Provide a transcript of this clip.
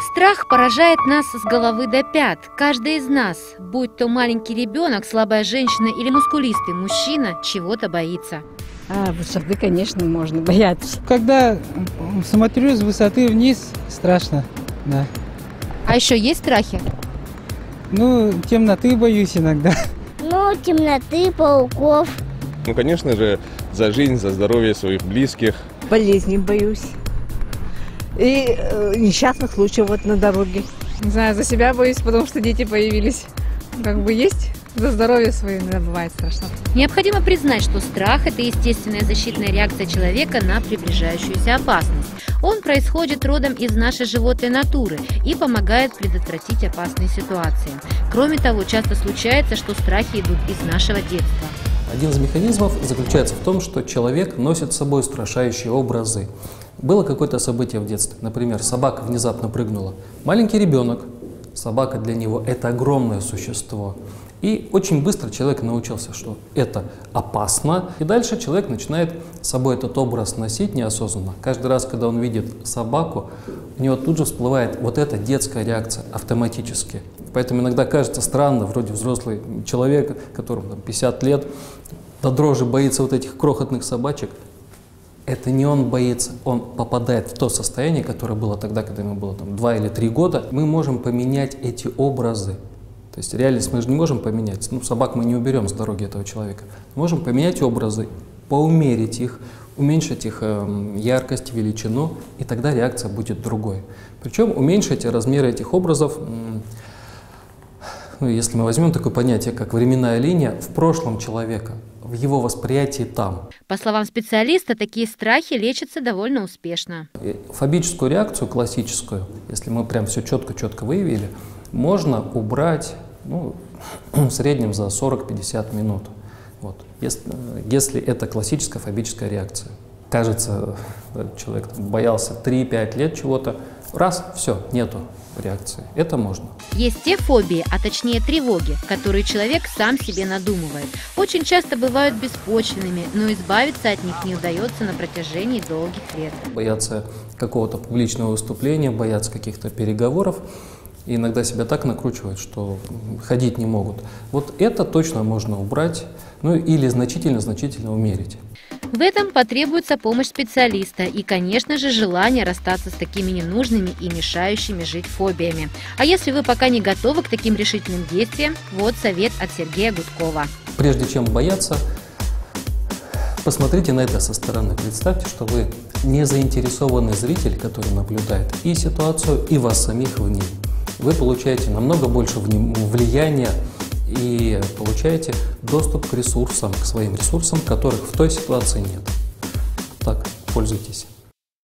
Страх поражает нас с головы до пят. Каждый из нас, будь то маленький ребенок, слабая женщина или мускулистый мужчина, чего-то боится. Высоты, конечно, можно бояться. Когда смотрю с высоты вниз, страшно, да. А еще есть страхи? Ну, темноты боюсь иногда. Ну, темноты, пауков. Ну, конечно же, за жизнь, за здоровье своих близких. Болезней боюсь. И несчастных случаев вот на дороге. Не знаю, за себя боюсь, потому что дети появились. Как бы есть, за здоровье свое иногда бывает страшно. Необходимо признать, что страх – это естественная защитная реакция человека на приближающуюся опасность. Он происходит родом из нашей животной натуры и помогает предотвратить опасные ситуации. Кроме того, часто случается, что страхи идут из нашего детства. Один из механизмов заключается в том, что человек носит с собой устрашающие образы. Было какое-то событие в детстве, например, собака внезапно прыгнула. Маленький ребенок, собака для него – это огромное существо. И очень быстро человек научился, что это опасно. И дальше человек начинает с собой этот образ носить неосознанно. Каждый раз, когда он видит собаку, у него тут же всплывает вот эта детская реакция автоматически. Поэтому иногда кажется странно, вроде взрослый человек, которому 50 лет, до дрожи боится вот этих крохотных собачек. Это не он боится, он попадает в то состояние, которое было тогда, когда ему было 2 или 3 года. Мы можем поменять эти образы. То есть реальность мы же не можем поменять. Ну, собак мы не уберем с дороги этого человека. Мы можем поменять образы, поумерить их, уменьшить их яркость, величину, и тогда реакция будет другой. Причем уменьшить размеры этих образов, ну, если мы возьмем такое понятие, как временная линия, в прошлом человека, в его восприятии там. По словам специалиста, такие страхи лечатся довольно успешно. Фобическую реакцию, классическую, если мы прям все четко выявили, можно убрать в среднем за 40-50 минут. Вот. Если это классическая фобическая реакция. Кажется, человек боялся 3-5 лет чего-то, раз, все, нету реакции. Это можно. Есть те фобии, а точнее тревоги, которые человек сам себе надумывает. Очень часто бывают беспочвенными, но избавиться от них не удается на протяжении долгих лет. Боятся какого-то публичного выступления, боятся каких-то переговоров. И иногда себя так накручивают, что ходить не могут. Вот это точно можно убрать, ну или значительно умерить. В этом потребуется помощь специалиста и, конечно же, желание расстаться с такими ненужными и мешающими жить фобиями. А если вы пока не готовы к таким решительным действиям, вот совет от Сергея Гудкова. Прежде чем бояться, посмотрите на это со стороны. Представьте, что вы не заинтересованный зритель, который наблюдает и ситуацию, и вас самих в ней. Вы получаете намного больше влияния и получаете доступ к ресурсам, к своим ресурсам, которых в той ситуации нет. Так, пользуйтесь.